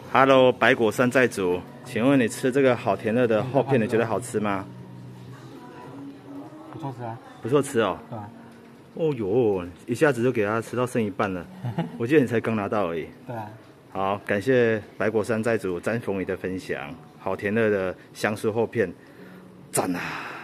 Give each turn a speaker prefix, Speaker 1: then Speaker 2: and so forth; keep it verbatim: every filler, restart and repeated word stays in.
Speaker 1: Hello， 百果山寨主，请问你吃这个好甜乐的厚片，你觉得好吃吗？
Speaker 2: 不错吃啊，
Speaker 1: 不错吃哦。
Speaker 2: 对啊。
Speaker 1: 哦哟，一下子就给它吃到剩一半了。我记得你才刚拿到而已。
Speaker 2: 对啊。
Speaker 1: 好，感谢百果山寨主詹凤仪的分享，好甜乐的香酥厚片，赞啊！